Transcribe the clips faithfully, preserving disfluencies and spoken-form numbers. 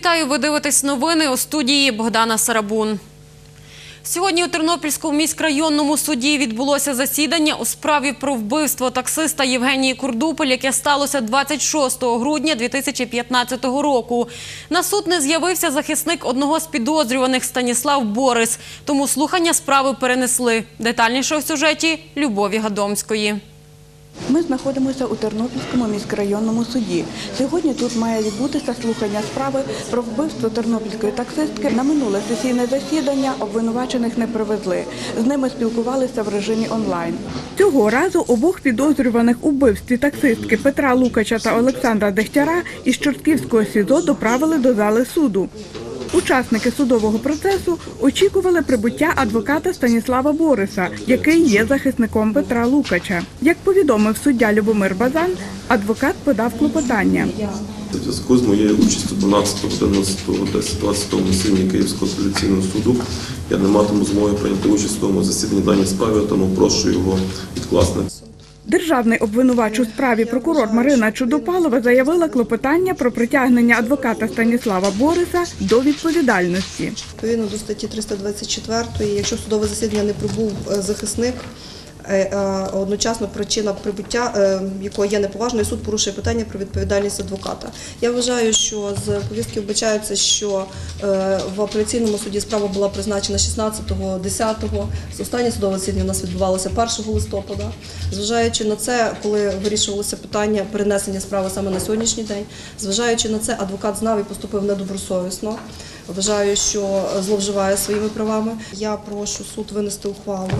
Вітаю, ви дивитесь новини, у студії Богдана Сарабун. Сьогодні у Тернопільському міськрайонному суді відбулося засідання у справі про вбивство таксиста Євгенії Курдупель, яке сталося двадцять шостого грудня дві тисячі п'ятнадцятого року. На суд не з'явився захисник одного з підозрюваних Станіслав Борис, тому слухання справи перенесли. Детальніше у сюжеті Любові Гадомської. Ми знаходимося у Тернопільському міськрайонному суді. Сьогодні тут має відбутися слухання справи про вбивство тернопільської таксистки. На минуле сесійне засідання обвинувачених не привезли. З ними спілкувалися в режимі онлайн. Цього разу обох підозрюваних у вбивстві таксистки Петра Лукача та Олександра Дегтяра із Чортківського СІЗО доправили до зали суду. Учасники судового процесу очікували прибуття адвоката Станіслава Бориса, який є захисником Петра Лукача. Як повідомив суддя Любомир Базан, адвокат подав клопотання. У зв'язку з моєю участю дванадцятого, одинадцятого, десятого, двадцятого засіданні Київського апеляційного суду я не матиму змоги прийняти участь в тому засіданні даній справі, тому прошу його відкласти. Державний обвинувач у справі прокурор Марина Чудопалова заявила клопотання про притягнення адвоката Станіслава Бориса до відповідальності. Відповідно до статті триста двадцять четвертої, якщо в судове засідання не прибув захисник, одночасно причина прибуття, якого є неповажною, суд порушує питання про відповідальність адвоката. Я вважаю, що з повістки вбачається, що в апеляційному суді справа була призначена шістнадцятого десятого, останнє судове засідання у нас відбувалося першого листопада. Зважаючи на це, коли вирішувалося питання перенесення справи саме на сьогоднішній день, зважаючи на це, адвокат знав і поступив недобросовісно. Вважаю, що зловживає своїми правами. Я прошу суд винести ухвалу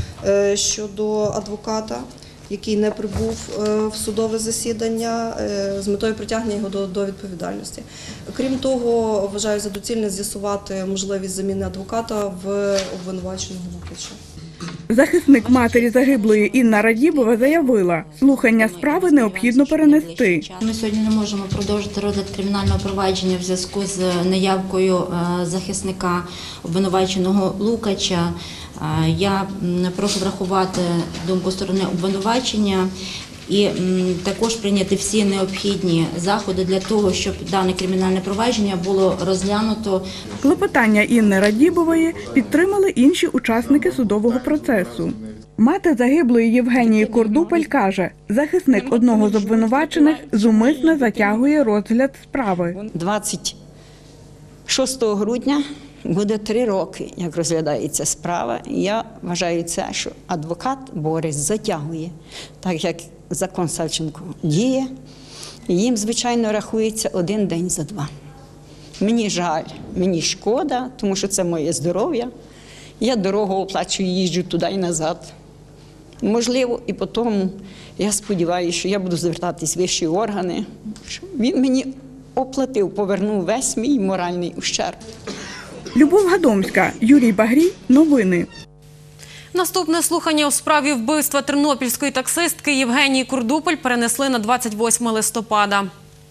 щодо адвоката, який не прибув в судове засідання, з метою притягнення його до, до відповідальності. Крім того, вважаю за доцільне з'ясувати можливість заміни адвоката в обвинуваченого Лукача. Захисник матері загиблої Інна Радібова заявила, слухання справи необхідно перенести. Ми сьогодні не можемо продовжити розгляд кримінального провадження в зв'язку з неявкою захисника обвинуваченого Лукача. Я прошу врахувати думку сторони обвинувачення і також прийняти всі необхідні заходи для того, щоб дане кримінальне провадження було розглянуто. Клопотання Інни Радібової підтримали інші учасники судового процесу. Мати загиблої Євгенії Курдупель каже, захисник одного з обвинувачених зумисно затягує розгляд справи. двадцять шостого грудня буде три роки, як розглядається справа. Я вважаю це, що адвокат Борис затягує, так як закон Савченко діє. Їм, звичайно, рахується один день за два. Мені жаль, мені шкода, тому що це моє здоров'я. Я дорогу оплачую, їжджу туди і назад. Можливо, і потім я сподіваюся, що я буду звертатись в вищі органи, що він мені оплатив, повернув весь мій моральний ущерб. Любов Гадомська, Юрій Багрій. Новини. Наступне слухання у справі вбивства тернопільської таксистки Євгенії Курдупель перенесли на двадцять восьме листопада.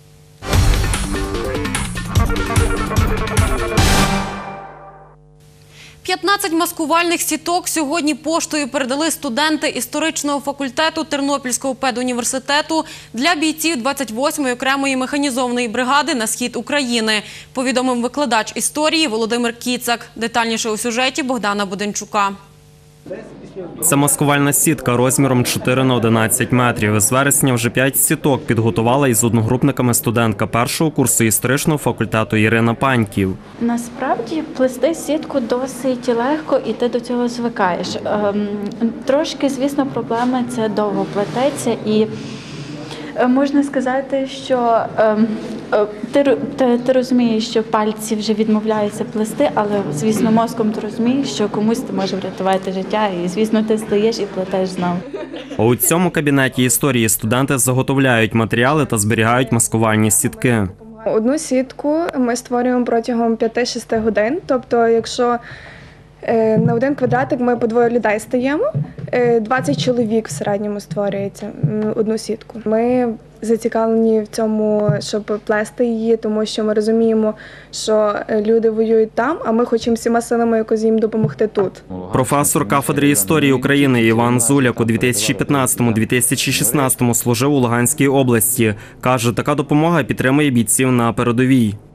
п'ятнадцять маскувальних сіток сьогодні поштою передали студенти історичного факультету Тернопільського педуніверситету для бійців двадцять восьмої окремої механізованої бригади на схід України, повідомив викладач історії Володимир Кіцак. Детальніше у сюжеті Богдана Буденчука. Це маскувальна сітка розміром чотири на одинадцять метрів. З вересня вже п'ять сіток підготувала із одногрупниками студентка першого курсу історичного факультету Ірина Паньків. Насправді плести сітку досить легко і ти до цього звикаєш. Ем, трошки, звісно, проблеми – це довго плететься і можна сказати, що ем, ти, ти, ти розумієш, що пальці вже відмовляються плести, але, звісно, мозком ти розумієш, що комусь ти може врятувати життя і, звісно, ти стоїш і плетеш знову. У цьому кабінеті історії студенти заготовляють матеріали та зберігають маскувальні сітки. Одну сітку ми створюємо протягом п'яти-шести годин, тобто якщо на один квадратик ми по двоє людей стаємо, двадцять чоловік в середньому створюється одну сітку. Ми зацікавлені в цьому, щоб плести її, тому що ми розуміємо, що люди воюють там, а ми хочемо всіма силами якось їм допомогти тут. Професор кафедри історії України Іван Зуляк у дві тисячі п'ятнадцятому - дві тисячі шістнадцятому служив у Луганській області. Каже, така допомога підтримує бійців на передовій.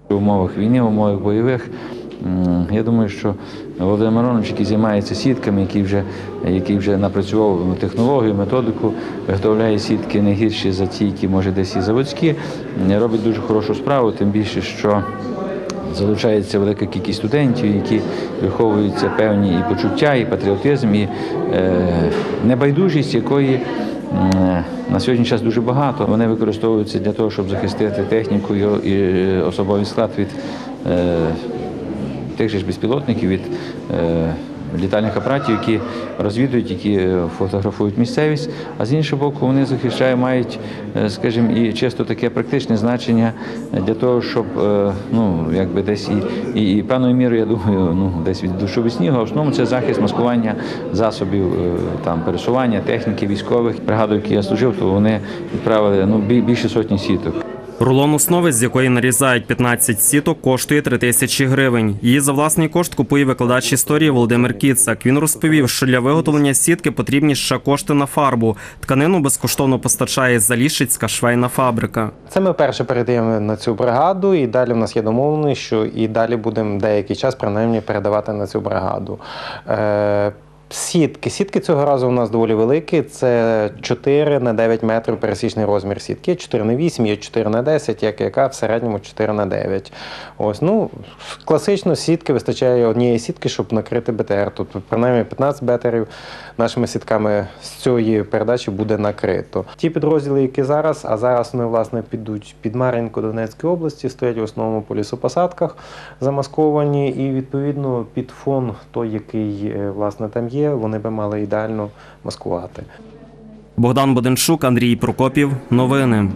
В умовах війни, в умовах бойових, я думаю, що Володимир Миронович, який займається сітками, який вже, який вже напрацював технологію, методику, виготовляє сітки не гірші за ті, які, може, десь і заводські, робить дуже хорошу справу, тим більше, що залучається велика кількість студентів, які виховуються певні і почуття, і патріотизм, і е, небайдужість, якої е, на сьогодні час дуже багато. Вони використовуються для того, щоб захистити техніку і особовий склад від е, тих же ж безпілотників, від е, літальних апаратів, які розвідують, які фотографують місцевість, а з іншого боку вони захищають, мають, скажімо, і чисто таке практичне значення для того, щоб, ну, якби десь і, і, і певною мірою, я думаю, ну, десь від дощу від снігу, а в основному це захист, маскування засобів там, пересування, техніки, військових. Бригаду, яку я служив, то вони відправили ну, більше сотні сіток. Рулон основи, з якої нарізають п'ятнадцять сіток, коштує три тисячі гривень. Її за власний кошт купує викладач історії Володимир Кіцак. Він розповів, що для виготовлення сітки потрібні ще кошти на фарбу. Тканину безкоштовно постачає Заліщицька швейна фабрика. Це ми вперше передаємо на цю бригаду, і далі в нас є домовленість, що і далі будемо деякий час принаймні передавати на цю бригаду. Е Сітки. Сітки цього разу у нас доволі великі. Це чотири на дев'ять метрів пересічний розмір сітки. Є чотири на вісім, є чотири на десять, як яка в середньому чотири на дев'ять. Ось, ну, класично сітки вистачає однієї сітки, щоб накрити Б Т Р. Тут принаймні п'ятнадцять бетерів нашими сітками з цієї передачі буде накрито. Ті підрозділи, які зараз, а зараз вони, власне, підуть під Мар'їнку Донецької області, стоять в основному по лісопосадках замасковані і, відповідно, під фон той, який, власне, там є, вони би мали ідеально маскувати. Богдан Боденчук, Андрій Прокопів. Новини.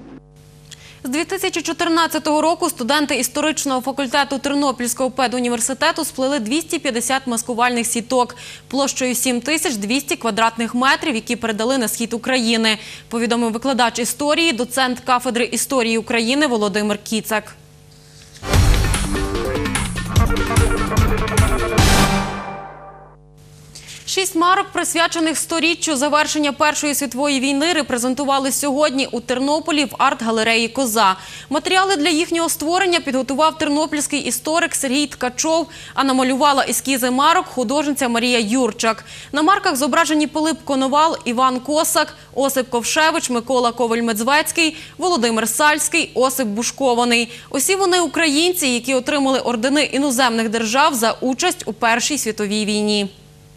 З дві тисячі чотирнадцятого року студенти історичного факультету Тернопільського педуніверситету сплели двісті п'ятдесят маскувальних сіток площею сім тисяч двісті квадратних метрів, які передали на схід України, повідомив викладач історії, доцент кафедри історії України Володимир Кіцак. Шість марок, присвячених сторіччю завершення Першої світової війни, репрезентували сьогодні у Тернополі в арт-галереї «Коза». Матеріали для їхнього створення підготував тернопільський історик Сергій Ткачов, а намалювала ескізи марок художниця Марія Юрчак. На марках зображені Пилип Коновал, Іван Косак, Осип Ковшевич, Микола Коваль-Мedzwецький, Володимир Сальський, Осип Бушкований. Усі вони українці, які отримали ордени іноземних держав за участь у Першій світовій війні.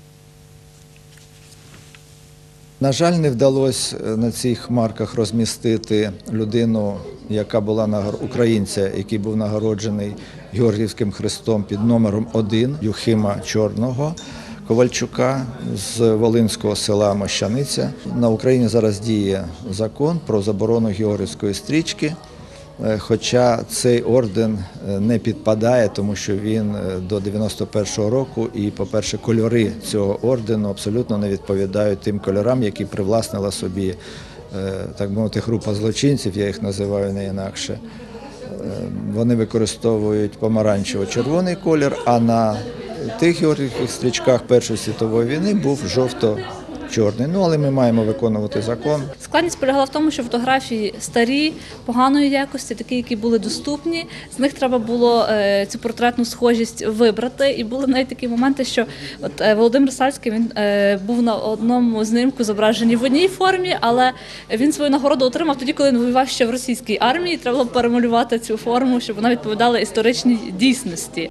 На жаль, не вдалося на цих марках розмістити людину, яка була українця, який був нагороджений Георгіївським хрестом під номером один, Юхима Чорного Ковальчука з волинського села Мощаниця. На Україні зараз діє закон про заборону Георгіївської стрічки, хоча цей орден не підпадає, тому що він до дев'яносто першого року і, по-перше, кольори цього ордену абсолютно не відповідають тим кольорам, які привласнила собі, так мовити, група злочинців, я їх називаю не інакше. Вони використовують помаранчево-червоний колір, а на тих георгіївських стрічках Першої світової війни був жовто-чорний. Ну, але ми маємо виконувати закон. Складність полягала в тому, що фотографії старі, поганої якості, такі, які були доступні. З них треба було е, цю портретну схожість вибрати. І були навіть такі моменти, що от, е, Володимир Сальський, він е, був на одному знімку зображений в одній формі, але він свою нагороду отримав тоді, коли він воював ще в російській армії. Треба було перемалювати цю форму, щоб вона відповідала історичній дійсності.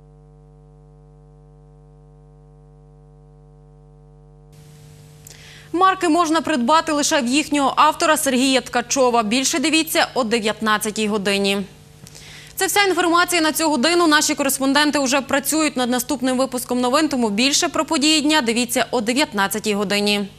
Марки можна придбати лише в їхнього автора Сергія Ткачова. Більше дивіться о дев'ятнадцятій годині. Це вся інформація на цю годину. Наші кореспонденти вже працюють над наступним випуском новин, тому більше про події дня дивіться о дев'ятнадцятій годині.